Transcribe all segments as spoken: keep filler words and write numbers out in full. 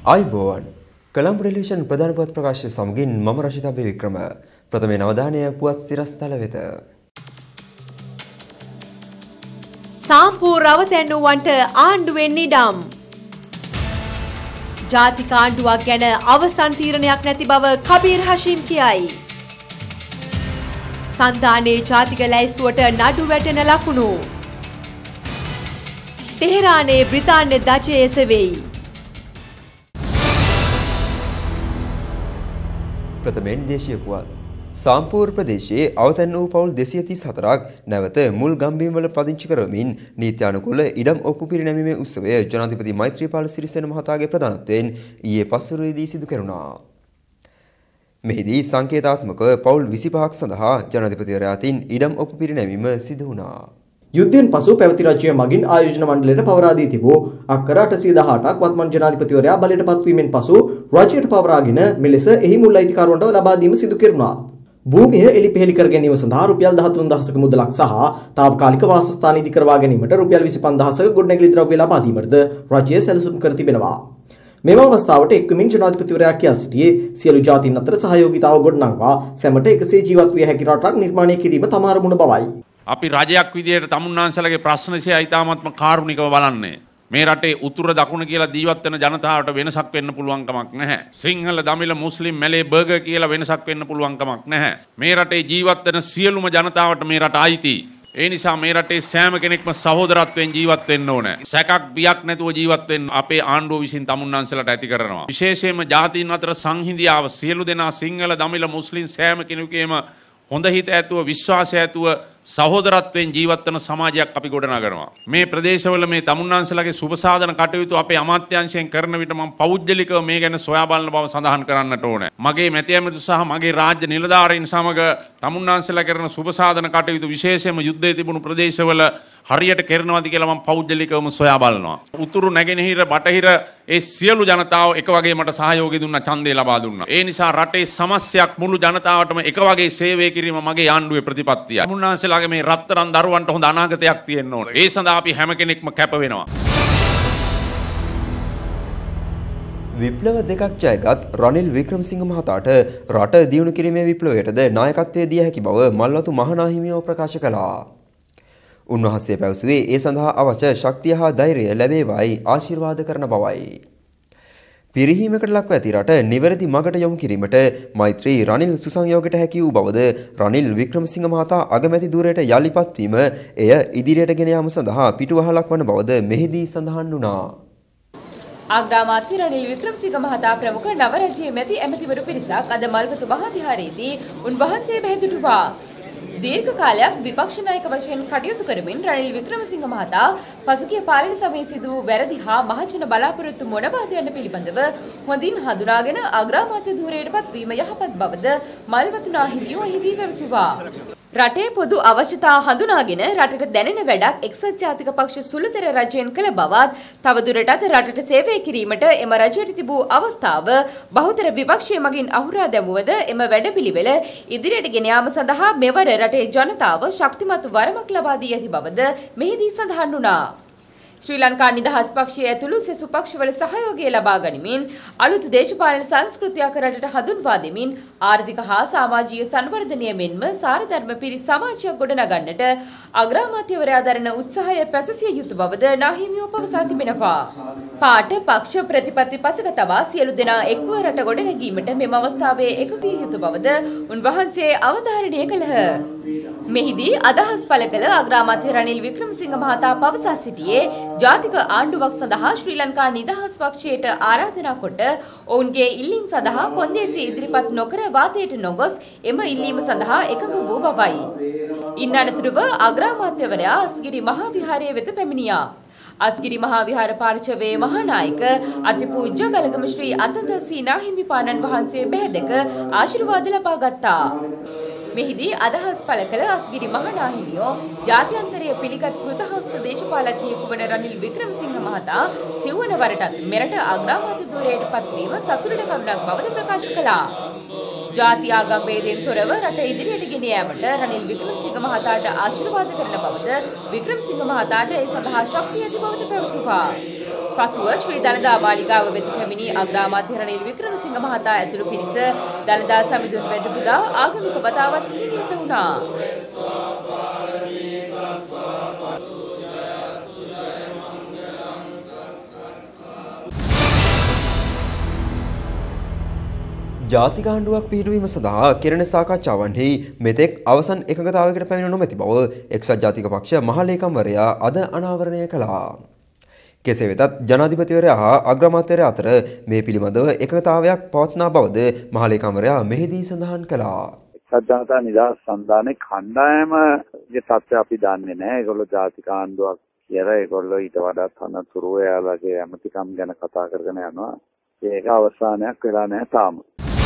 ආයුබෝවන් කොළඹ ටෙලිවිෂන් ප්‍රධාන පුවත් ප්‍රකාශය සමගින් මම රෂිතා බේවික්‍රම ප්‍රථමයෙන් අවධානය පුවත් සිරස්තල වෙත. සාම්පූර් අවතැන්නුවන්ට ආණ්ඩුවෙන් ඉඩම්. ජාතික ආණ්ඩුවක් ගැන අවසන් තීරණයක් නැති බව කබීර් හෂීම් කියයි. සංධානයේ ජාතික ලැයිස්තුවට නඩු වැටෙන ලකුණු. ටෙහෙරානයේ බ්‍රිතාන්‍ය දජය එසවෙයි. ප්‍රථමයෙන් දේශීය පුවත්. සාම්පූර් ප්‍රදේශයේ අවතැන් වූ පවුල් දෙසිය තිස් හතරක් නැවත මුල් ගම්බිම්වල පදිංචි කරමින් නීත්‍යානුකූල ඉඩම් ඔප්පු පිරිනැමීමේ උත්සවය ජනාධිපති මෛත්‍රීපාල සිරිසේන මහතාගේ ප්‍රධානත්වයෙන් ඊයේ පස්වරුවේදී සිදු කෙරුණා. මෙහිදී සංකේතාත්මකව පවුල් විසිපහක් සඳහා ජනාධිපතිවරයා අතින් ඉඩම් ඔප්පු පිරිනැමීම සිදු වුණා. යුද්ධයෙන් පසු පැවති රජය මගින් ආයෝජන මණ්ඩලයට පවරා දී තිබූ අක්කර අටසිය දහඅටක් වත්මන් ජනාධිපතිවරයා බලයට පත්වීමෙන් පසු රජයට පවරාගෙන මෙලෙස එහි මුල් අයිතිකරුවන්ට ලබා දීම සිදු කෙරුණා. භූමිය එලිපෙහෙලි කර ගැනීම සඳහා රුපියල් දහතුන් දහසක මුදලක් සහ තාවකාලික වාසස්ථාන ඉදි කරවා ගැනීමට රුපියල් විසිපන්දහසක ගොඩනැගිලි ද්‍රව්‍ය ලබා දීමටද රජය සැලසුම් කර තිබෙනවා. මෙම අවස්ථාවට එක්වමින් ජනාධිපතිවරයා කියා සිටියේ සියලු ජාතීන් අතර සහයෝගීතාව ගොඩනංවා සැමට එකසේ ජීවත් විය හැකි රටක් නිර්මාණය කිරීම තම අරමුණ බවයි. අපි රජයක් විදියට තමුන්නාන්සලගේ ප්‍රශ්නශය ඉතාමත්ම කාරුණිකව බලන්නේ. මේ රටේ උතුර දකුණ කියලා ජීවත් වෙන ජනතාවට වෙනසක් වෙන්න පුළුවන් කමක් නැහැ. සිංහල, දමිළ, මුස්ලිම්, මැලේ, බර්ගර් කියලා වෙනසක් වෙන්න පුළුවන් කමක් නැහැ. මේ රටේ ජීවත් වෙන සියලුම ජනතාවට මේ රට අයිතියි. ඒ නිසා මේ රටේ සෑම කෙනෙක්ම සහෝදරත්වයෙන් ජීවත් වෙන්න ඕනේ. සැකක් බියක් නැතුව ජීවත් වෙන්න අපේ ආණ්ඩුව විසින් තමුන්නාන්සලට ඇති කරනවා. විශේෂයෙන්ම ජාතීන් අතර සංහිඳියාව සියලු දෙනා සිංහල, දමිළ, මුස්ලිම් සෑම කෙනෙකුගේම හොඳ හිත ඇතුව විශ්වාසය ඇතුව සහෝදරත්වයෙන් ජීවත් වන සමාජයක් අපි ගොඩනගනවා. මේ ප්‍රදේශවල මේ තමුන්නාන්සලගේ සුබ සාධන කටයුතු අපේ අමාත්‍යාංශයෙන් කරන විට මම පෞද්ගලිකව මේ ගැන සොයා බලන බව සඳහන් කරන්නට ඕනේ. මගේ මැති ඇමති සහ මගේ රාජ්‍ය නිලධාරීන් සමග තමුන්නාන්සලා කරන සුබ සාධන කටයුතු විශේෂයෙන්ම යුද්ධයේ තිබුණු ප්‍රදේශවල හරියට කරනවාද කියලා මම පෞද්ගලිකවම සොයා බලනවා. උතුරු නැගෙනහිර බටහිර ඒ සියලු ජනතාව එක වගේ මට සහයෝගය දුන්නා, ඡන්දය ලබා දුන්නා. ඒ නිසා රටේ සමස්තයක් මුළු ජනතාවටම එක වගේ සේවය කිරීම මගේ ආණ්ඩුවේ ප්‍රතිපත්තියයි. තමුන්නාන්සලාගේ මේ රත්තරන් දරුවන්ට හොඳ අනාගතයක් තියෙන්න ඕනේ. ඒ සඳහා අපි හැම කෙනෙක්ම කැප වෙනවා. විප්ලව දෙකක් ජයගත් රනිල් වික්‍රමසිංහ මහතාට රට දියුණු කිරීමේ විප්ලවයටද නායකත්වය දිය හැකි බව මල්වතු මහනාහිමියෝ ප්‍රකාශ කළා. උන්වහන්සේ පැවසුවේ ඒ සඳහා අවශ්‍ය ශක්තිය හා ධෛර්යය ලැබේවායි ආශිර්වාද කරන බවයි. පිරිහීමකට ලක්ව ඇති රට නිවැරදි මගට යොමු කිරීමට මෛත්‍රී රනිල් සුසංයෝගයට හැකි වූ බවද රනිල් වික්‍රමසිංහ මහතා අගමැති ධුරයට යළිපත් වීම එය ඉදිරියට ගෙන යාම සඳහා පිටුවහලක් වන බවද මෙහිදී සඳහන් වුණා. අග්‍රාමාත්‍ය රනිල් වික්‍රමසිංහ මහතා ප්‍රමුඛ නව රජයේ මැති ඇමතිවරු පිරිසක් අද මල්වතු මහා විහාරයේදී උන්වහන්සේ බැහැදුටුවා. දීර්ඝ කාලයක් විපක්ෂ නායක වශයෙන් කටයුතු කරමින් රනිල් වික්‍රමසිංහ මහතා පසුගිය පාලන සමයේ සිදු වූ වැරදි හා මහජන බලාපොරොත්තු මොනවාද යන පිළිබඳව හොඳින් හඳුනාගෙන අග්‍රාමාත්‍ය ධුරයට පත්වීම යහපත් බවද මල්වතු නාහිමියෝ එහිදී පැවසුවා. රටේ පොදු අවශ්‍යතා හඳුනාගෙන රටට දැනෙන වැඩක් එක්සත් ජාතික පක්ෂ සුළුතර රජයෙන් කළ බවත් තවදුරටත් රටට සේවය කිරීමට එම රජයට තිබූ අවස්ථාව බහුතර විපක්ෂය මගින් අහුරා දැමුවද එම වැඩපිළිවෙල ඉදිරියට ගෙන යාම සඳහා මෙවර රටේ ජනතාව ශක්තිමත් වරමක් ලබා දී ඇති බවද මෙහිදී සඳහන් වුණා. ශ්‍රී ලංකා නිදහස් පක්ෂය ඇතුළු සෙසු පක්ෂවල සහයෝගය ලබා ගනිමින් අලුත් දේශපාලන සංස්කෘතියක් රටට හඳුන්වා දෙමින් ආර්ථික හා සමාජීය සංවර්ධනය මෙන්ම සාරධර්ම පිරි සමාජයක් ගොඩනගන්නට අග්‍රාමාත්‍යවරයා දරන උත්සාහය පැසසිය යුතු බවද නාහිමියෝ පවසා තිබෙනවා. පාට පක්ෂ ප්‍රතිපත්ති පසක තබා සියලු දෙනා එක්ව රට ගොඩනැගීමට මෙම අවස්ථාවේ එකතු විය යුතු බවද උන්වහන්සේ අවධාරණය කළහ. මෙහිදී අදහස් පළ කළ අග්‍රාමාත්‍ය රනිල් වික්‍රමසිංහ මහතා පවසා සිටියේ ජාතික ආණ්ඩුවක් සඳහා ශ්‍රී ලංකා නිදහස් පක්ෂයට ආරාධනා කොට ඔවුන්ගේ ඉල්ලීම් සඳහා කොන්දේසි ඉදිරිපත් නොකර වාදයට නොගොස් එම ඉල්ලීම සඳහා එකඟ වූ බවයි. ඉන් අනතුරුව අග්‍රාමාත්‍යවරයා අස්ගිරි මහා විහාරයේ වෙත පැමිණියා. අස්ගිරි මහා විහාර පාර්ශවයේ මහානායක අතිපූජ්‍ය ගලගම ශ්‍රී අත්තද සීනාහිමිපාණන් වහන්සේ බැහැදක ආශිර්වාද ලබා ගත්තා. මෙහිදී අදහස් පළ කළ අස්ගිරි මහනාහිමියෝ ජාත්‍යන්තරයේ පිළිගත් කෘතහස්ත දේශපාලඥයෙකු වන රනිල් වික්‍රමසිංහ මහතා සිව්වන වරටත් මෙරට අග්‍රාමාත්‍ය ධුරයට පත්වීම සතුටට කරුණක් බවද ප්‍රකාශ කළා. ජාති ආගම් වේදෙන් තොරව රට ඉදිරියට ගෙන යාමට රනිල් වික්‍රමසිංහ මහතාට ආශිර්වාද කරන බවද වික්‍රමසිංහ මහතාට ඒ සඳහා ශක්තිය ඇති බවද පැවසුවා. පසුව ශ්‍රී දළදා මාලිගාව වෙත පැමිණි අග්‍රාමාත්‍ය රනිල් වික්‍රමසිංහ මහතා ඇතුළු පිරිස දළදා සමිඳුන් වැඩ පුදා ආගමික වතාවත් නියත වුණා. ජාතික ආණ්ඩුවක් පිහිටුවීම සඳහා කෙරෙන සාකච්ඡාවන්හි මෙතෙක් අවසන් එකඟතාවයකට පැමිණ නොමැති බව එක්සත් ජාතික පක්ෂ මහලේකම්වරයා අද අනාවරණය කළා. කෙසේ වෙතත් ජනාධිපතිවරයා හා අග්‍රාමාත්‍යවරයා අතර මේ පිළිබඳව එකඟතාවයක් පවත්නා බවද මහලේකම්වරයා මෙහිදී සඳහන් කළා. එක්සත් ජනතා නිදහස් සන්ධානයේ කණ්ඩායමගේ තත්ත්වය අපි දන්නේ නැහැ. ඒගොල්ලෝ ජාතික ආණ්ඩුවක් කියලා ඒගොල්ලෝ ඊට වඩා තනතුරු එයාලගේ ඇමතිකම් ගැන කතා කරගෙන යනවා. ඒක අවසානයක් වෙලා නැහැ තාම.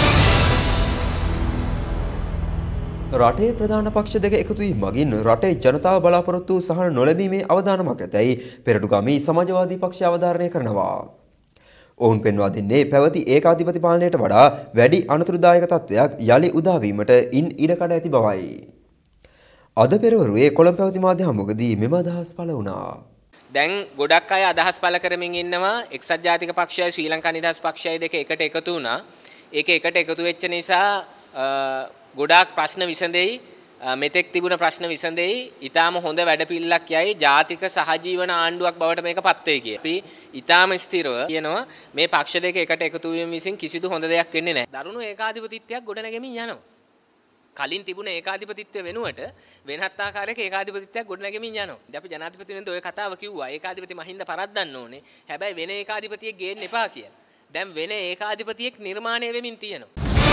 රටේ ප්‍රධාන පක්ෂ දෙක එකතු වීම මගින් රටේ ජනතාව බලාපොරොත්තු වූ සහන නොලැබීමේ අවදානමක් ඇතැයි පෙරටුගාමී සමාජවාදී පක්ෂය අවධාරණය කරනවා. ඔවුන් පෙන්වා දෙන්නේ පැවති ඒකාධිපති පාලනයට වඩා වැඩි අනතුරුදායක තත්ත්වයක් යළි උදාවීමට ඉන් ඉඩකඩ ඇති බවයි. අද පෙරවරුවේ කොළඹ පැවති මාධ්‍ය හමුවකදී මෙම අදහස් පළ වුණා. දැන් ගොඩක් අය අදහස් පළ කරමින් ඉන්නවා එක්සත් ජාතික පක්ෂයයි ශ්‍රී ලංකා නිදහස් පක්ෂයයි දෙක එකට එකතු වුණා. ඒක එකට එකතු වෙච්ච නිසා ගොඩාක් ප්‍රශ්න විසඳෙයි, මෙතෙක් තිබුණ ප්‍රශ්න විසඳෙයි, ඊටාම හොඳ වැඩපිළිවෙලක් යයි, ජාතික සහජීවන ආණ්ඩුවක් බවට මේක පත් වෙයි කිය. අපි ඊටාම ස්ථිරව කියනවා මේ පක්ෂ දෙක එකට එකතු වීම විසින් කිසිදු හොඳ දෙයක් වෙන්නේ නැහැ. දරුණු ඒකාධිපතිත්වයක් ගොඩනැගෙමින් යනවා. කලින් තිබුණ ඒකාධිපතිත්වය වෙනුවට වෙනත් ආකාරයක ඒකාධිපතිත්වයක් ගොඩනැගෙමින් යනවා. ඉතින් අපි ජනාධිපතිවරුන්ට ওই කතාව කිව්වා. ඒකාධිපති මහින්ද පරද්දන්න ඕනේ. හැබැයි වෙන ඒකාධිපතියෙක් ගේන්න එපා කියලා. දැන් වෙන ඒකාධිපතියෙක් නිර්මාණය වෙමින් තියෙනවා.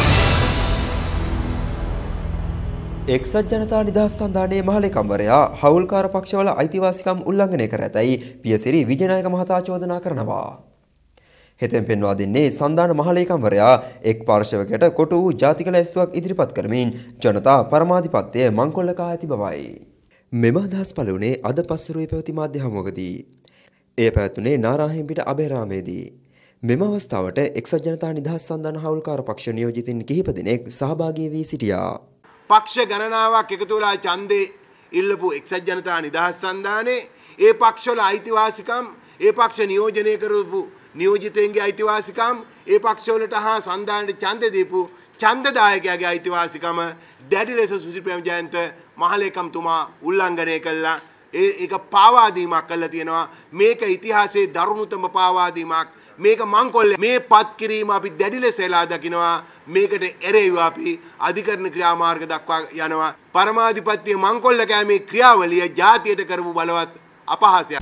එක්සත් ජනතා නිදහස් සන්ධානයේ මහලේකම්වරයා හවුල්කාර පක්ෂවල අයිතිවාසිකම් උල්ලංඝනය කර ඇතැයි පියසිරි විජයනායක මහතා චෝදනා කරනවා. හෙතෙන් පෙන්වා දෙන්නේ සන්ධාන මහලේකම්වරයා එක් පාර්ශවයකට කොටු වූ ජාතික ලැයිස්තුවක් ඉදිරිපත් කරමින් ජනතා පරමාධිපත්‍යය මංකොල්ල කා ඇති බවයි. මෙම අදහස් පළ වුණේ අද පස්වරුවේ පැවති මාධ්‍ය හමුවකදී. එය පැවැත්වුණේ නාරාහෙම්පිට අබේරාමේදී. මෙම අවස්ථාවට එක්සත් ජනතා නිදහස් සන්ධාන හවුල්කාර පක්ෂ නියෝජිතින් කිහිප දෙනෙක් සහභාගී වී සිටියා. පක්ෂ ගණනාවක් එකතු වෙලා ඡන්දේ ඉල්ලපු එක්සත් ජනතා නිදහස් සන්ධානයේ ඒ පක්ෂවල අයිතිවාසිකම්, ඒ පක්ෂ නියෝජනය කරපු නියෝජිතයින්ගේ අයිතිවාසිකම්, ඒ පක්ෂවලට හා සන්ධානයට ඡන්ද දීපු ඡන්දදායකයාගේ අයිතිවාසිකම දැඩි ලෙස සුසිල් ප්‍රේමජයන්ත මහලේකම්තුමා උල්ලංඝනය කළා. ඒ ඒක පාවාදීමක් කළා තියෙනවා. මේක ඉතිහාසයේ දරුණුතම පාවාදීමක්. මේක මංකොල්ල. මේ පත් කිරීම අපි දැඩි ලෙස එලා දකිනවා. මේකට එරෙහිව අපි අධිකරණ ක්‍රියාමාර්ග දක්වා යනවා. පරමාධිපත්‍ය මංකොල්ල කෑමේ ක්‍රියාවලිය ජාතියට කරපු බලවත් අපහාසයක්.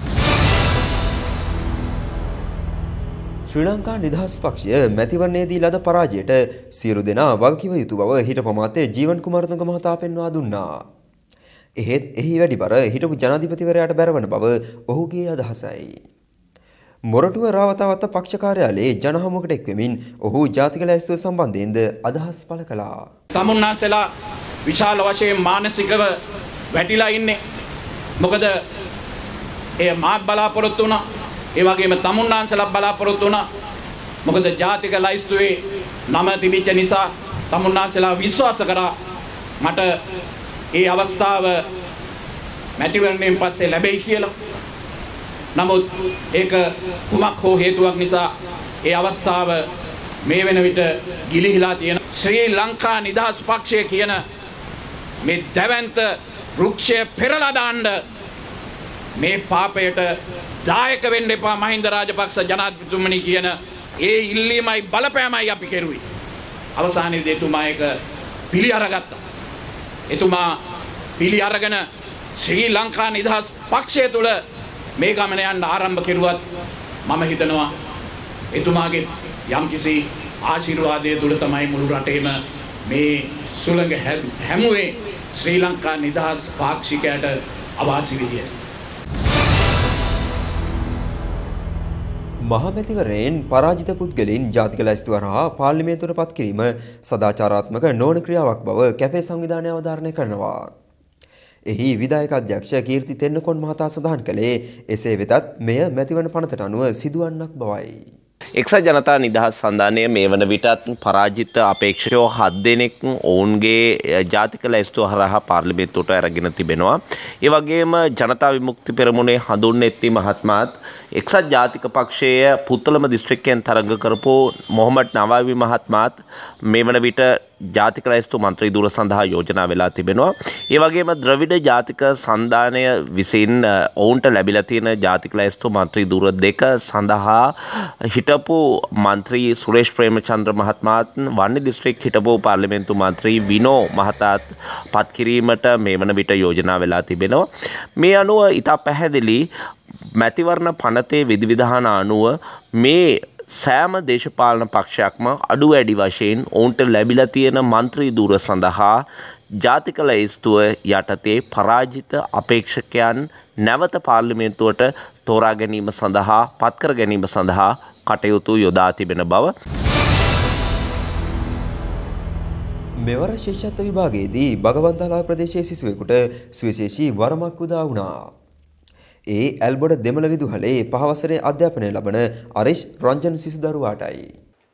ශ්‍රී ලංකා නිදහස් පක්ෂය මැතිවරණයේදී ලද පරාජයට සියලු දෙනා වගකිව යුතු බව හිටපු අමාත්‍ය ජීවන් කුමාරතුංග මහතා පෙන්වා දුන්නා. එහෙත් එහි වැඩි බර හිටපු ජනාධිපතිවරයාට බැරවන බව ඔහුගේ අදහසයි. මොරටුව රාවතවත්ත පක්ෂ කාර්යාලයේ ජනහමුවකට එක්වෙමින් ඔහු ජාතික ලැයිස්තුව සම්බන්ධයෙන්ද අදහස් පළ කළා. තමුන්නාන්සලා විශාල වශයෙන් මානසිකව වැටිලා ඉන්නේ. මොකද ඒ මාත් බලාපොරොත්තු වුණා. ඒ වගේම තමුන්නාන්සලා බලාපොරොත්තු වුණා. මොකද ජාතික ලැයිස්තුවේ නම තිබිච්ච නිසා තමුන්නාන්සලා විශ්වාස කරා මට ඒ අවස්ථාව මැතිවරණයෙන් පස්සේ ලැබෙයි කියලා. නමුත් ඒක කුමක් හෝ හේතුවක් නිසා ඒ අවස්ථාව මේ වෙන විට ගිලිහිලා තියෙන. ශ්‍රී ලංකා නිදහස් පක්ෂය කියන මේ දැවැන්ත වෘක්ෂය පෙරලා දාන්න මේ පාපයට දායක වෙන්න එපා මහින්ද රාජපක්ෂ ජනාධිපතිතුමනි කියන ඒ ඉල්ලීමයි බලපෑමයි අපි කෙරුවේ. අවසානයේදී එතුමා ඒක පිළි අරගත්තා. එතුමා පිළි අරගෙන ශ්‍රී ලංකා නිදහස් පක්ෂය තුල මේ ගමන යන්න ආරම්භ කෙරුවත් මම හිතනවා එතුමාගේ යම්කිසි ආශිර්වාදය තුල තමයි මුළු රටේම මේ සුළඟ හැමුවේ ශ්‍රී ලංකා නිදහස් පාක්ෂිකයට අවාසි විදියට. මහමැතිවරයෙන් පරාජිත පුද්ගලයන් ජාතික ලැයිස්තුව හරහා පාර්ලිමේන්තුවට පත් කිරීම සදාචාරාත්මක නොවන ක්‍රියාවක් බව කැපේ සංවිධානය අවධාරණය කරනවා. එහි විධායක අධ්‍යක්ෂ කීර්ති තෙන්නකොන් මහතා සඳහන් කළේ එසේ වෙතත් මෙය මැතිවරණ පනතට අනුව සිදුවන්නක් බවයි. එක්සත් ජනතා නිදහස් සන්ධානය මේ වන විටත් පරාජිත අපේක්ෂකයෝ හත් දෙනෙක් ඔවුන්ගේ ජාතික ලැයිස්තුව හරහා පාර්ලිමේන්තුවට අරගෙන තිබෙනවා. ඒ වගේම ජනතා විමුක්ති පෙරමුණේ හඳුන්නෙත්ති මහත්මයාත් එක්සත් ජාතික පක්ෂයේ පුත්තලම දිස්ත්‍රික්කයෙන් තරඟ කරපු මොහමඩ් නවාවි මහත්මයාත් මේ වන විට ජාතික ලැයිස්තු මන්ත්‍රී දුර සඳහා යෝජනා වෙලා තිබෙනවා. ඒ වගේම ද්‍රවිඩ ජාතික සන්ධානය විසින් ඔවුන්ට ලැබිලා තියෙන ජාතික ලැයිස්තු මන්ත්‍රී දුර දෙක සඳහා හිටපු මන්ත්‍රී සුරේෂ් ප්‍රේමචන්ද්‍ර මහත්මයාත් වන්නි දිස්ත්‍රික් හිටපු පාර්ලිමේන්තු මන්ත්‍රී විනෝ මහතාත් පත් කිරීමට මේ වන විට යෝජනා වෙලා තිබෙනවා. මේ අනුව ඉතා පැහැදිලි මැතිවරණ පනතේ විධිවිධාන අනුව මේ සෑම දේශපාලන පක්ෂයක්ම අඩු වැඩි වශයෙන් ඔවුන්ට ලැබිලා තියෙන මන්ත්‍රී දුර සඳහා ජාතික ලැයිස්තුව යටතේ පරාජිත අපේක්ෂකයන් නැවත පාර්ලිමේන්තුවට තෝරා ගැනීම සඳහා පත්කර ගැනීම සඳහා කටයුතු යොදා තිබෙන බව. මෙවර ශිෂ්‍යත්ව විභාගයේදී බගවන්තලාව ප්‍රදේශයේ සිසුවෙකුට සුවිශේෂී වරමක් උදා වුණා. ඒ ඇල්බොඩ දෙමළ විදුහලේ පහ වසරේ අධ්‍යාපනය ලබන අරිෂ් රංජන් සිසු දරුවාටයි.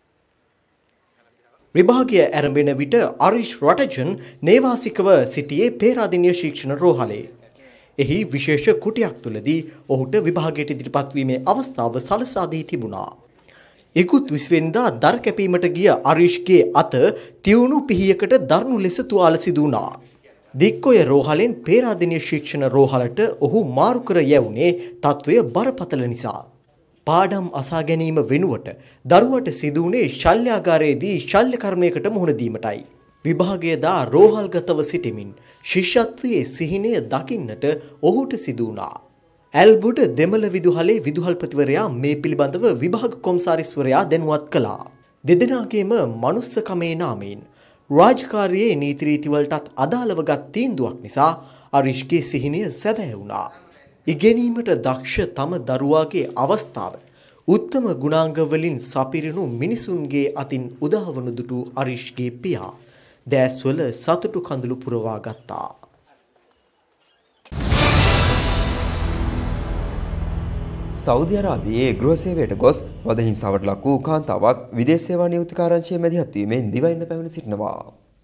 විභාගය ආරම්භන විට අරිෂ් රටජන් නේවාසිකව සිටියේ පේරාදෙණිය ශික්ෂණ රෝහලේ. එහි විශේෂ කුටියක් තුලදී ඔහුට විභාගයට ඉදිරිපත් වීමේ අවස්ථාව සලසා දී තිබුණා. ඉකුත් විසි වෙනිදා දර කැපීමට ගිය අරිෂ්ගේ අත තියුණු පිහියකට දරුණු ලෙස තුවාල සිදු වුණා. දික්කොය රෝහලෙන් පේරාදෙණිය ශික්ෂණ රෝහලට ඔහු මාරු කර යැවුනේ තත්වය බරපතල නිසා. පාඩම් අසා ගැනීම වෙනුවට දරුවට සිදු වුණේ ශල්‍යාගාරයේදී ශල්‍ය කර්මයකට මුහුණ දීමටයි. විභාගයේදා රෝහල්ගතව සිටමින් ශිෂ්‍යත්වයේ සිහිනය දකින්නට ඔහුට සිදු වුණා. ඇල්බුඩ දෙමළ විදුහලේ විදුහල්පතිවරයා මේ පිළිබඳව විභාග කොමසාරිස්වරයා දැනුවත් කළා. දෙදෙනාගේම මනුස්සකමේ නාමයෙන් රාජකාරියේ නීති රීතිවලටත් අදාළව ගත් තීන්දුවක් නිසා අරිෂ්ගේ සිහිනය සැබෑ වුණා. ඉගෙනීමට දක්ෂ තම දරුවාගේ අවස්ථාව උත්තම ගුණාංග වලින් සපිරුණු මිනිසුන්ගේ අතින් උදාවනු දුටු අරිෂ්ගේ පියා දැස්වල සතුටු කඳුළු පුරවා ගත්තා. සෞදි අරාබියේ ගෘහ සේවයට ගොස් වද හිංසාවට ලක් වූ කාන්තාවක් විදේශ සේවා නියුක්තිකාරංශයේ මැදිහත් වීමෙන් දිවයින්න පැමිණ සිටිනවා.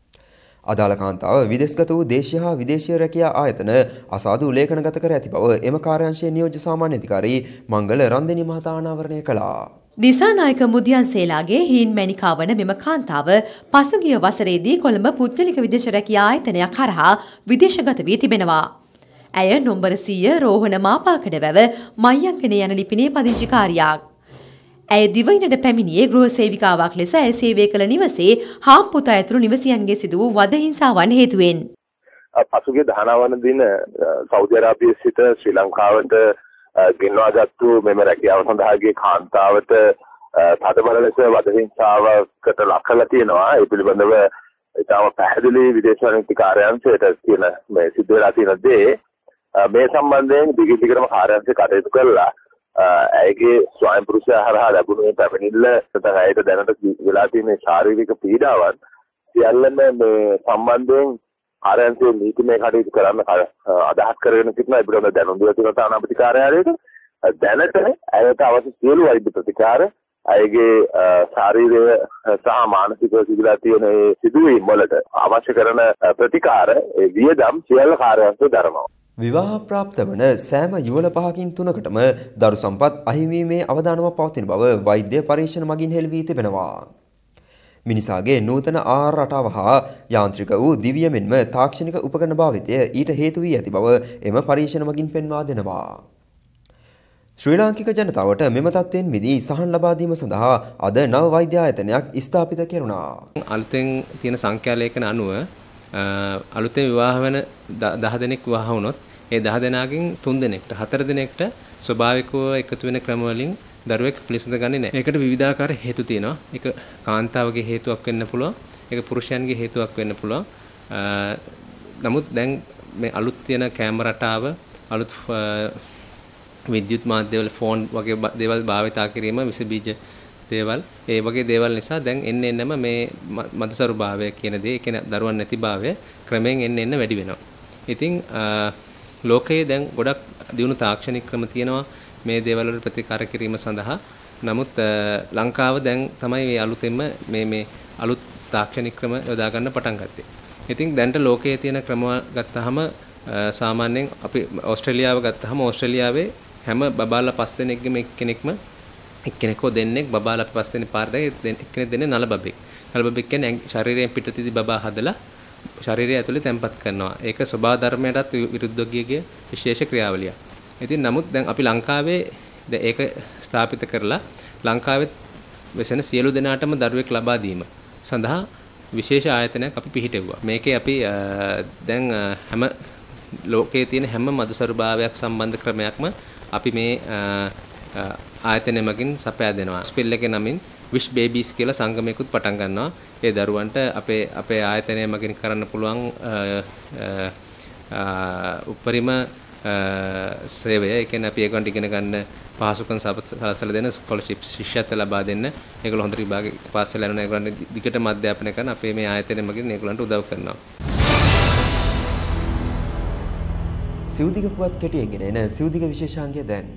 අදාළ කාන්තාව විදේශගත වූ දේශීය හා විදේශීය රැකියා ආයතන අසාදු ලේඛනගත කර ඇති බව එම කාර්යාංශයේ නියෝජ්‍ය සාමාන්‍ය අධිකාරී මංගල රන්දිනි මහතා අනාවරණය කළා. දිසානායක මුදියන්සේලාගේ හීන් මැණිකා වන මෙම කාන්තාව පසුගිය වසරේදී කොළඹ පුද්ගලික විදේශ රැකියා ආයතනයක් හරහා විදේශගත වී තිබෙනවා. ඇය නොම්බර සීය රෝහණ මාපාකඩ වැව මයංගනේ යන ලිපිනේ පදිංචිකාරියක්. ඇය දිවයිනට පැමිණියේ ගෘහ සේවිකාවක් ලෙස ඇය සේවය කළ නිවසේ හාම්පුත ඇතුළු නිවසියන්ගේ සිදු වූ වද හිංසාවන් හේතුවෙන්. පසුගිය දහනව වන දින සෞදි අරාබියේ සිට ශ්‍රී ලංකාවට ගෙන්වාගත්තු මෙම රැකියාව සඳහා ගිය කාන්තාවට තදබල ලෙස වද හිංසාවකට ලක් කරලා තියෙනවා. ඒ පිළිබඳව ඉතාම පැහැදිලි විදේශ වාණිජ්‍ය කාර්යාංශයට කියන මේ සිද්ධ වෙලා තියෙන දේ මේ සම්බන්ධයෙන් දිගින් දිගටම කාර්යාංශය කටයුතු කළා. ඇයගේ ස්වයං පුරුෂයා හරහා ලැබුණු මේ පැමිණිල්ල නැත්නම් ඇයට දැනට වෙලා තියෙන ශාරීරික පීඩාවන් සියල්ලම මේ සම්බන්ධයෙන් කාර්යාංශයේ නීතිමය කටයුතු කරන්න අදහස් කරගෙන සිටින ඉබ්‍රහීම දැනුම් දීලා තියෙන තානාපති කාර්යාලයට දැනට ඇයට අවශ්‍ය සියලු වෛද්‍ය ප්‍රතිකාර අයගේ ශාරීරික සහ මානසික සිදුලා තියෙන සිදුවීම් වලට අවශ්‍ය කරන ප්‍රතිකාර වියදම් සියල්ල කාර්යාංශය දරනවා. විවාහ ප්‍රාප්ත වන සෑම යුවළ පහකින් තුනකටම දරු සම්පත් අහිමිවීමේ අවදානමක් පවතින බව වෛද්‍ය පරීක්ෂණ මගින් හෙළි වී තිබෙනවා. මිනිසාගේ නූතන ආහාර රටාව හා යාන්ත්‍රික වූ දිව්‍ය මෙන්ම තාක්ෂණික උපකරණ භාවිතය ඊට හේතු වී ඇති බව එම පරීක්ෂණ මගින් පෙන්වා දෙනවා. ශ්‍රී ලාංකික ජනතාවට මෙම තත්ත්වයෙන් මිදී සහන් ලබා දීම සඳහා අද නව වෛද්‍ය ආයතනයක් ස්ථාපිත කෙරුණා. අලුතෙන් තියෙන සංඛ්‍යා ලේඛන අනුව අලුතෙන් විවාහ වෙන දහ දෙනෙක් විවාහ වුණොත් ඒ දහ දෙනාගෙන් තුන් දෙනෙක්ට හතර දෙනෙක්ට ස්වභාවිකව එකතු වෙන ක්‍රම වලින් දරුවෙක් පිළිසඳ ගන්නේ නැහැ. ඒකට විවිධාකාර හේතු තියෙනවා. ඒක කාන්තාවගේ හේතුවක් වෙන්න පුළුවන්. ඒක පුරුෂයන්ගේ හේතුවක් වෙන්න පුළුවන්. නමුත් දැන් මේ අලුත් තියෙන කැමරා රටාව අලුත් විද්‍යුත් මාධ්‍යවල ෆෝන් වගේ දේවල් භාවිතා කිරීම විස බීජ දේවල් ඒ වගේ දේවල් නිසා දැන් එන්න එන්නම මේ මදසරු භාවය කියන දේ කියන දරුවන් නැති භාවය ක්‍රමයෙන් එන්න එන්න වැඩි වෙනවා. ඉතින් ලෝකයේ දැන් ගොඩක් දියුණු තාක්ෂණික ක්‍රම තියෙනවා මේ දේවල් වල ප්‍රතිකාර කිරීම සඳහා. නමුත් ලංකාව දැන් තමයි මේ අලුතෙන්ම මේ මේ අලුත් තාක්ෂණික ක්‍රම යොදා ගන්න පටන් ගත්තේ. ඉතින් දැන්ට ලෝකයේ තියෙන ක්‍රම ගත්තාම සාමාන්‍යයෙන් අපි ඕස්ට්‍රේලියාව ගත්තාම ඕස්ට්‍රේලියාවේ හැම බබාලා පස් දෙනෙක්ගෙම එක්කෙනෙක්ම එක්කෙනෙක් හෝ දෙන්නෙක් බබාලා පස් දෙනෙක් පාරට එක්කෙනෙක් දෙන්නේ නල බබෙක්. නල බබෙක් කියන්නේ ශරීරයෙන් පිටතිදි බබා හදලා ශරීරය ඇතුලේ තැම්පත් කරනවා. ඒක ස්වභාව ධර්මයටත් විරුද්ධව ගිය විශේෂ ක්‍රියාවලියක්. ඉතින් නමුත් දැන් අපි ලංකාවේ දැන් ඒක ස්ථාපිත කරලා ලංකාවේ වෙසෙන සියලු දෙනාටම දරුවෙක් ලබා දීම සඳහා විශේෂ ආයතනයක් අපි පිහිටෙව්වා. මේකේ අපි දැන් හැම ලෝකයේ තියෙන හැම මදුසරුභාවයක් සම්බන්ධ ක්‍රමයක්ම අපි මේ ආයතනය මගින් සපයා දෙනවා. ස්පෙල් එකේ නමින් විශ් බේබීස් කියලා සංගමයකුත් පටන් ගන්නවා. ඒ දරුවන්ට අපේ අපේ ආයතනය මගින් කරන්න පුළුවන් උපරිම සේවය. ඒ කියන්නේ අපි ඒගොල්ලන්ට ඉගෙන ගන්න පහසුකම් සලසලා දෙන ස්කෝලර්ෂිප් ශිෂ්‍යත්ව ලබා දෙන්න. ඒගොල්ලෝ හොඳට විභාග පාස් වෙලා යනවා. ඒගොල්ලන්ට දිගටම අධ්‍යාපනය කරන අපේ මේ ආයතනය මගින් ඒගොල්ලන්ට උදව් කරනවා. සිව්දිග පුවත් කෙටියෙන් ගෙන එන සිව්දිග විශේෂාංගය දැන්.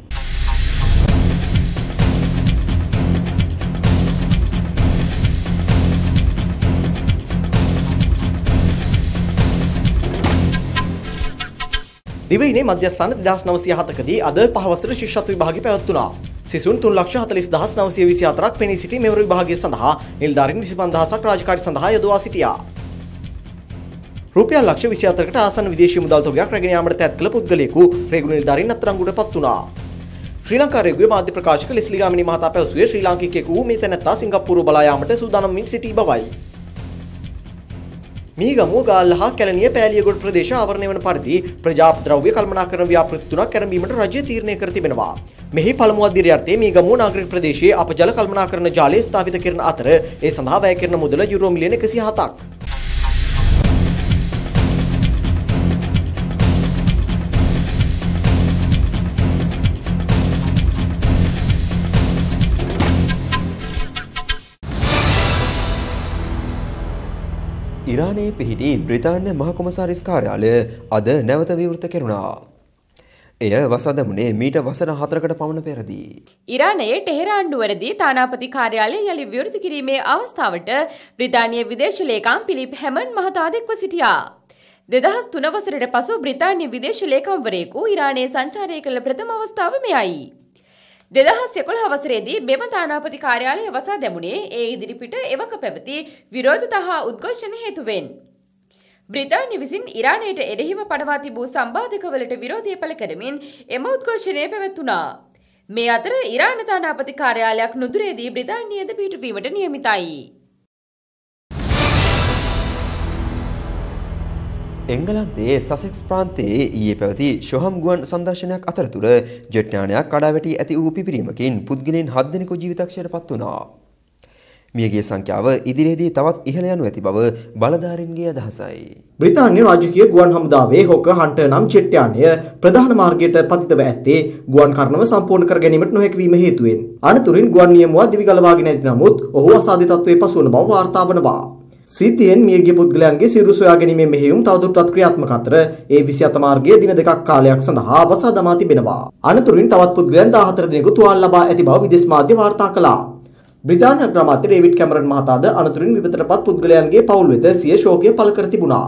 දිවයිනේ මධ්‍යස්ථාන දෙදහස් නවසිය හතකදී අද පහවසර ශිෂ්‍යත්ව විභාගය පැවැත්වුණා. සිසුන් තුන් ලක්ෂ හතළිස් දහස් නවසිය විසි හතරක් පෙනී සිටි මෙවර විභාගය සඳහා නිලධාරීන් විසි පන්දහසක් රාජකාරී සඳහා යොදවා සිටියා. රුපියල් ලක්ෂ විසි හතරකට ආසන්න විදේශීය මුදල් තොගයක් රැගෙන යාමට තැත් කළ පුද්ගලයෙකු රේගු නිලධාරීන් අත්අඩංගුවට පත් වුණා. ශ්‍රී ලංකා රේගුවේ මාධ්‍ය ප්‍රකාශක ලෙස්ලි ගාමිණී මහතා පැවසුවේ ශ්‍රී ලාංකිකයෙකු වූ මේ තැනැත්තා සිංගප්පූරුව බලා යාමට සූදානම්මින් සිටි බවයි. මීගමුව ගාල්ල හා කැලණිය පෑලියගොඩ ප්‍රදේශ ආවරණය වන පරිදි ප්‍රජාපද්‍රව්‍ය කළමනාකරණ ව්‍යාපෘති තුනක් ආරම්භීමට රජය තීරණය කර තිබෙනවා. මෙහි පළමු අධීරයර්ථයේ මීගමුව නාගරික ප්‍රදේශයේ අපජල කළමනාකරණ ජාලය ස්ථාපිත කරන අතර ඒ සඳහා වැය කරන මුදල යුරෝ මිලියන එකසිය හතක්. ඉරානයේ පිහිටි බ්‍රිතාන්‍ය මහ කොමසාරිස් කාර්යාලය අද නැවත විවෘත කෙරුණා. එය වසදමුණේ මීට වසර හතරකට පමණ පෙරදී. ඉරානයේ ටෙහෙරාන් නුවරදී තානාපති කාර්යාලය යළි විවෘත කිරීමේ අවස්ථාවට බ්‍රිතාන්‍ය විදේශ ලේකම් පිලිප් හැමන් මහතා එක්ව සිටියා. දෙදහස් තුන වසරට පසු බ්‍රිතාන්‍ය විදේශ ලේකම්වරයෙකු ඉරානයේ සංචාරය කළ ප්‍රථම අවස්ථාව මෙයයි. දෙදහස් එකොළහ වසරේදී මෙම තානාපති කාර්යාලය වසා දැමුණේ ඒ ඉදිරිපිට එවක පැවති විරෝධතා හා උද්ඝෝෂණ හේතුවෙන්. බ්‍රිතාන්‍ය විසින් ඉරානයට එරෙහිව පනවා තිබූ සම්බාධකවලට විරෝධය පළ කරමින් එම උද්ඝෝෂණය පැවැත්වුණා. මේ අතර ඉරාන තානාපති කාර්යාලයක් නුදුරේදී බ්‍රිතාන්‍යයද පිහිටුවීමට නියමිතයි. එංගලන්තයේ සසෙක්ස් ප්‍රාන්තයේ ඊයේ පැවති ශොහම් ගුවන් සංදර්ශනයක් අතරතුර ජෙට් යානයක් කඩා වැටී ඇති වූ පිපිරීමකින් පුද්ගලයන් හත් දෙනෙකු ජීවිතක්ෂයට පත් වුණා. මියගිය සංඛ්‍යාව ඉදිරියේදී තවත් ඉහළ යනු ඇති බව බලධාරීන්ගේ අදහසයි. බ්‍රිතාන්‍ය රාජකීය ගුවන් හමුදාවේ හොක හන්ටර් නම් ජෙට් යානය ප්‍රධාන මාර්ගයට පතිතව ඇත්තේ ගුවන් කර්ණව සම්පූර්ණ කර ගැනීමට නොහැකි වීම හේතුවෙන්. අනතුරින් ගුවන් නියමුවා දිවි ගලවාගෙන ඇති නමුත් ඔහු අසාධ්‍ය තත්ත්වයේ පසුවන බව වාර්තා වනවා. සිද්ධියෙන් මියගිය පුද්ගලයන්ගේ සිරුර සොයා ගැනීමේ මෙහෙයුම් තවදුරටත් ක්‍රියාත්මක අතර ඒ විසි හත මාර්ගයේ දින දෙකක් කාලයක් සඳහා වසා දමා තිබෙනවා. අනතුරින් තවත් පුද්ගලයන් දාහතර දෙනෙකු තුවාල ලබා ඇති බව විදේශ මාධ්‍ය වාර්තා කළා. බ්‍රිතාන්‍ය අග්‍රාමාත්‍ය ඩේවිඩ් කැමරන් මහතාද අනතුරින් විපතටපත් පුද්ගලයන්ගේ පවුල් වෙත සිය ශෝකය පළ කර තිබුණා.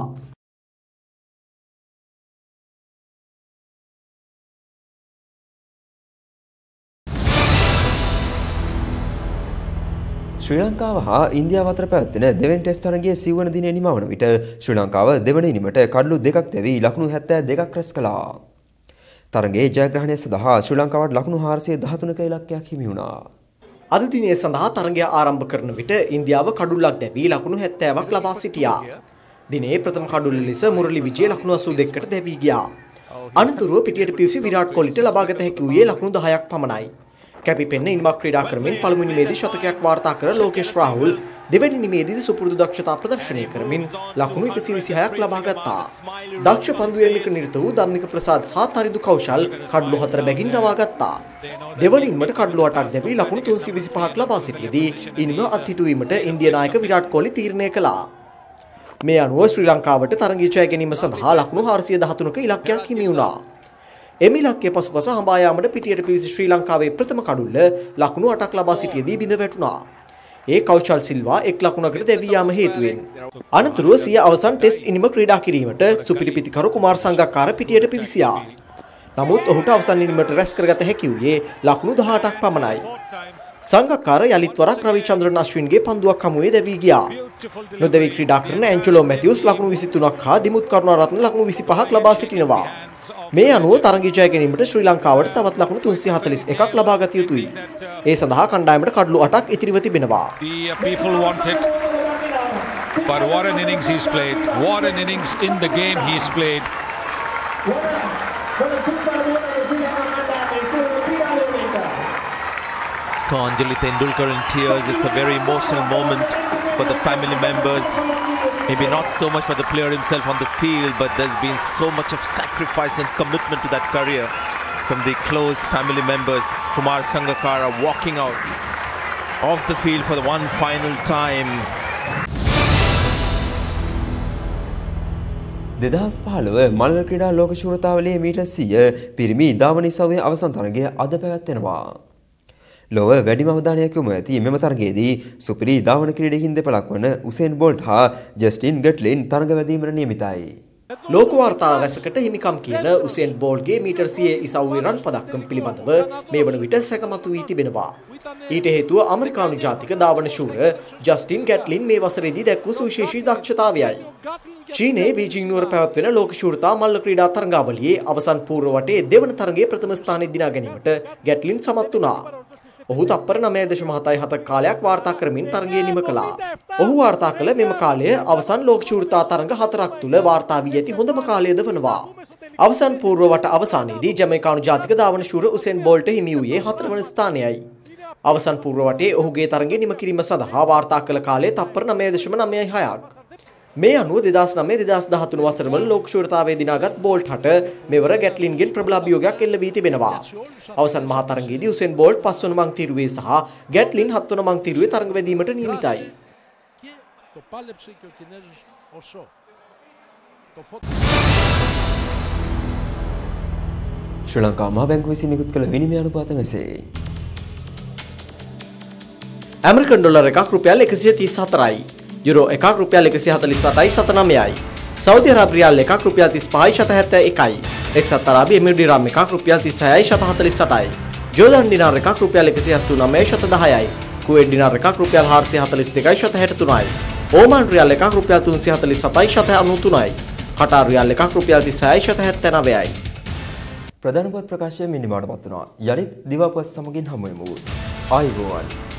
ශ්‍රී ලංකාව හා ඉන්දියාව අතර පැවැත්වෙන දෙවැනි ටෙස්ට් තරගයේ සිව්වන දිනය නිමවන විට ශ්‍රී ලංකාව දෙවන ඉනිමට කඩලු දෙකක් දැවී ලකුණු හැත්තෑ දෙකක් රැස් කළා. තරගයේ ජයග්‍රහණය සඳහා ශ්‍රී ලංකාවට ලකුණු හාරසිය දහතුනක ඉලක්කයක් හිමි වුණා. අද දිනේ සඳහා තරගය ආරම්භ කරන විට ඉන්දියාව කඩුල්ලක් දැවී ලකුණු හැත්තෑවක් ලබා සිටියා. දිනේ ප්‍රථම කඩුල්ල ලෙස මුරලි විජය ලකුණු අසූ දෙකකට දැවී ගියා. අනතුරුව පිටියට පිවිසි විරාට් කොහ්ලිට ලබාගත හැකි වූයේ ලකුණු දහයක් පමණයි. කැපිපෙන්න ඉනිමක් ක්‍රීඩා කරමින් පළමු ඉනිමේදී ශතකයක් වාර්තා කර ලෝකේෂ් රාහුල් දෙවැනි ඉනිමේදී සුපුරුදු දක්ෂතා ප්‍රදර්ශනය කරමින් ලකුණු එකසිය විසිහයක් ලබා ගත්තා. දක්ෂ පන්දුවේලික නිරත වූ ධම්මික ප්‍රසාද් හා තරිදු කෞශල් කඩලු හතර බැගින් දවා ගත්තා. දෙවන ඉනිමට කඩලු අටක් දැවී ලකුණු තුන්සිය විසිපහක් ලබා සිටියේදී ඉනිම අත්හිටුවීමට ඉන්දිය නායක විරාට් කොහ්ලි තීරණය කළා. මේ අනුව ශ්‍රී ලංකාවට තරගය ජය ගැනීම සඳහා ලකුණු හාරසිය දහතුනක ඉලක්කයක් හිමි වුණා. එම ඉලක්කයේ පසුපස හඹා යාමට පිටියට පිවිසි ශ්‍රී ලංකාවේ ප්‍රථම කඩුල්ල ලකුණු අටක් ලබා සිටියේදී බිඳ වැටුණා. ඒ කෞෂල් සිල්වා එක් ලකුණකට දැවී යාම හේතුවෙන් අනතුරුව සිය අවසන් ටෙස්ට් ඉනිම ක්‍රීඩා කිරීමට සුපිරි පිතිකරු කුමාර සංගක්කාර පිටියට පිවිසියා. නමුත් ඔහුට අවසන් ඉනිමට රැස් කරගත හැකි වූයේ ලකුණු දහඅටක් පමණයි. සංගක්කාර යලිත් වරක් රවිචන්ද්‍රන් අශ්වින්ගේ පන්දුවක් හමුවේ දැවී ගියා. නොදැවී ක්‍රීඩා කරන ඇන්ජලෝ මැතිව්ස් ලකුණු විසි තුනක් හා දිමුත් කරුණාරත්න ලකුණු විසි පහක් ලබා සිටිනවා. මේ අනුව තරගය ජය ගැනීමට ශ්‍රී ලංකාවට තවත් ලකුණු තුන්සිය හතළිස් එකක් ලබා ගත යුතුයි. ඒ සඳහා කණ්ඩායමට කඩලු අටක් ඉතිරිව තිබෙනවා. But what an innings he's played. What an innings in the game he's played. So Anjali Tendulkar in tears. It's a very emotional moment for the family members. Maybe not so much for the player himself on the field, but there's been so much of sacrifice and commitment to that career from the close family members. Kumar Sangakkara walking out of the field for the one final time. දෙදහස් පහළොව මල්ල ක්‍රීඩා ලෝක ශූරතාවලයේ metre සිය පිරිමි ධාවන ඉසව්වේ අවසන් තරගය අද පැවැත්වෙනවා. ලොව වැඩිම අවධානයක් යොමු ඇති මෙම තරගයේදී සුපිරි ධාවන ක්‍රීඩකින් දෙපළක් වන උසේන් බෝල්ට් හා ජස්ටින් ගට්ලින් තරග වැදීමට නියමිතයි. ලෝක වාර්තා රැසකට හිමිකම් කියන උසේන් බෝල්ට්ගේ මීටර් සියයේ ඉසව්වේ රන් පදක්කම් පිළිබඳව මේ වන විට සැකමතු වී තිබෙනවා. ඊට හේතුව ඇමරිකානු ජාතික ධාවන ශූර ජස්ටින් ගැට්ලින් මේ වසරේදී දැක්වූ සුවිශේෂී දක්ෂතාවයයි. චීනයේ බීජිං නුවර පැවැත්වෙන ලෝක ශූරතා මල්ල ක්‍රීඩා තරඟාවලියේ අවසන් පූර්ව වටේ දෙවන තරගයේ ප්‍රථම ස්ථානය දිනා ගැනීමට ගැට්ලින් සමත් වුණා. ඔහු තප්පර නවය දශම හතයි හතක කාලයක් වාර්තා කරමින් තරගය නිම කළා. ඔහු වාර්තා කළ මෙම කාලය අවසන් ලෝක ශූරතා තරඟ හතරක් තුල වාර්තා වී ඇති හොඳම කාලයද වනවා. අවසන් පූර්ව වට අවසානයේදී ජමයිකානු ජාතික ධාවන ශූර උසේන් බෝල්ට් හිමි වූයේ හතරවන ස්ථානයයි. අවසන් පූර්ව වටේ ඔහුගේ තරගය නිම කිරීම සඳහා වාර්තා කළ කාලය තප්පර නවය දශම නවය හයක්. මේ අනුව දෙදහස් නවය දෙදහස් දහතුන වසරවල ලෝක ශූරතාවයේ දිනාගත් බෝල්ට් හට මෙවර ගැට්ලින්ගෙන් ප්‍රබල අභියෝගයක් එල්ල වී තිබෙනවා. අවසන් මහා තරගයේදී උසේන් බෝල්ට් පස්වන මං තීරුවේ සහ ගැට්ලින් හත්වන මං තීරුවේ තරඟ වැදීමට නියමිතයි. ශ්‍රී ලංකා මහ බැංකුව විසින් නිකුත් කළ විනිමය අනුපාත මෙසේයි. ඇමරිකන් ඩොලර් එකක් රුපියල් එකසිය තිස් හතරයි. යුරෝ එකක් රුපියල් එකසිය හතළිස් අටයි සත නවයයි. සෞදි අරාබි රියාල් එකක් රුපියල් තිස් පහයි ශත හැත්තෑ එකයි. එක්සත් අරාබි එමිරේටි දිරහම් එකක් රුපියල් තිස් හයයි ශත හතළිස් අටයි. ජෝර්ඩන් දිනාර් එකක් රුපියල් එකසිය අසූ නවයයි ශත දහයයි. කුවේට් දිනාර් එකක් රුපියල් හාරසිය හතළිස් දෙකයි ශත හැට තුනයි. ඕමාන් රියාල් එකක් රුපියල් තුන්සිය හතළිස් සතයි ශත අනූ තුනයි. කටාර් රියාල් එකක් රුපියල් තිස් හයයි ශත හැත්තෑ නවයයි. ප්‍රධාන පුවත් ප්‍රකාශය මිනිමාට පත් වෙනවා. යලිත් දිවාපුවත් සමගින් හමු වෙමු. ආයුබෝවන්.